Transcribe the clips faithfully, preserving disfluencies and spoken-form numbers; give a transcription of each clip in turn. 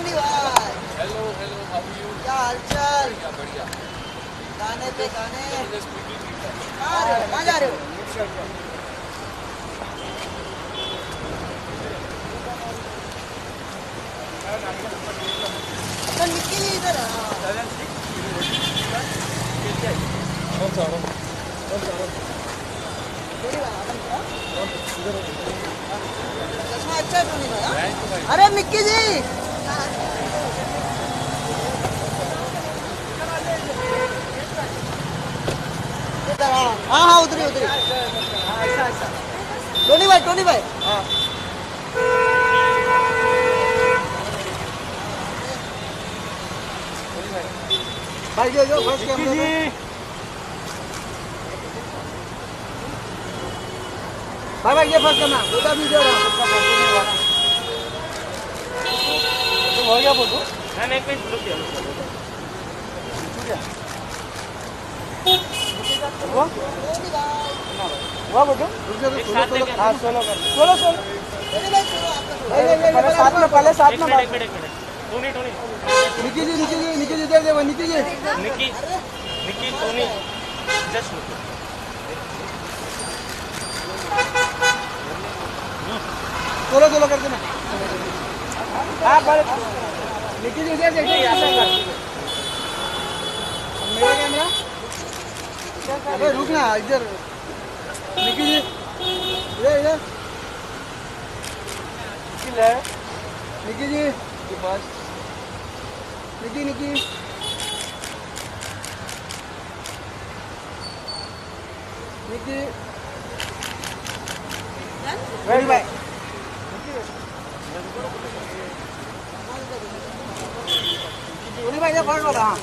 Tony भाई। Hello hello, how are you? क्या हालचाल? बढ़िया बढ़िया। गाने पे गाने। कहाँ कहाँ कहाँ जा रहे हो? अच्छा निक्की जी इधर है। चश्मा अच्छा है टोनी भाई। हाँ? अरे निक्की जी हाँ हाँ उधरी उधरी। टोनी भाई टोनी भाई हाँ भाई जो जो फर्स्ट कैमरा पे भाई भाई ये फर्स्ट कैमरा बेटा वीडियो रहा तो हो गया फोटो। मैंने एक मिनट रुक गया हुआ हुआ फोटो हाँ सोलो कर सोलो सोलो पहले साथ में पहले साथ में एक मिनट एक minute Tony Tony Nikki ji Nikki ji Nikki ji दे दे Nikki ji Nikki Nikki Tony just Nikki solo solo कर देना हाँ पर निकी जी दे दे ऐसा कर मेरा कैमरा अरे रुक ना इधर निकी जी इधर इधर निकी जी के पास Nikki Nikki Nikki very bye Tony भाई ये फर्स्ट वाला हाँ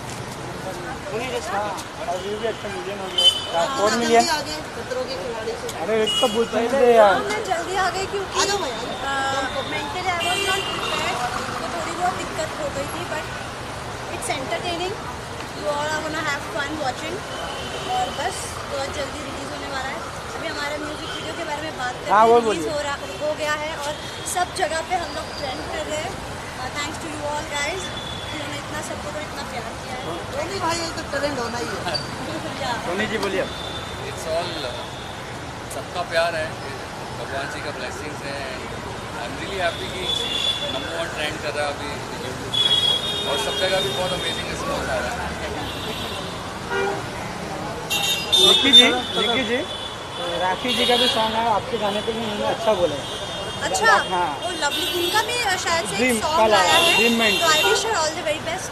भी अच्छा मिलियन हो गया फोर मिलियन। अरे एक तो पूछ रहे यार मैं जल्दी आ गई क्योंकि mentally I was not prepared तो थोड़ी बहुत दिक्कत हो गई थी but it's entertaining you all are gonna have fun watching और बस बहुत जल्दी रिलीज़ होने वाला है। अभी हमारे म्यूजिक वीडियो के बारे में बात हाँ, वो करें रिलीज़ हो रहा हो गया है और सब जगह पे हम लोग ट्रेंड कर रहे हैं thanks to you all guys उन्होंने इतना सपोर्ट और इतना प्यार किया है। टोनी भाई ये तो ट्रेंड होना ही है। टोनी जी बोलिए। इट्स ऑल सबका प्यार है, भगवान जी का ब्लेसिंग्स है। आई एम रियली हैप्पी कि नंबर वन ट्रेंड कर रहा है अभी यूट्यूब पे और सब जगह भी बहुत अमेजिंग रिस्पॉन्स आ रहा है। निकी जी निकी जी राखी जी का भी सॉन्ग है आपके गाने पे भी उन्होंने अच्छा बोला है। अच्छा हाँ वो लवली उनका भी शायद से Dream, एक सॉन्ग कल आया आया, है Dream Man। तो I wish her all the very best.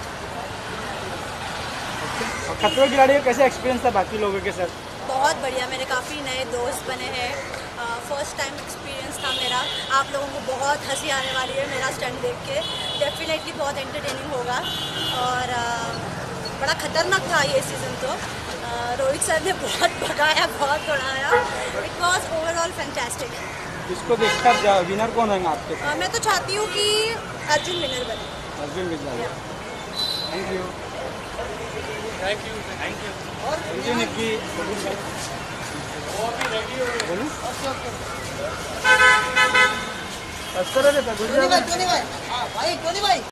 और खतरों के खिलाड़ी का कैसे एक्सपीरियंस था बाकी लोगों के साथ? बहुत बढ़िया मेरे काफ़ी नए दोस्त बने हैं फर्स्ट टाइम एक्सपीरियंस था मेरा। आप लोगों को बहुत हंसी आने वाली है मेरा स्टंट देख के डेफिनेटली बहुत एंटरटेनिंग होगा और uh, बड़ा खतरनाक था ये सीज़न तो uh, रोहित सर ने बहुत भगाया बहुत दौड़ाया इट वॉज ओवरऑल फैंटास्टिक। इसको देखकर विनर कौन होगा आपके साथ? uh, मैं तो चाहती हूँ कि अर्जुन विनर बने। Arjun Mirza thank you thank you thank you thank you Nikki बोलूँ टोनी भाई टोनी भाई हाँ भाई टोनी भाई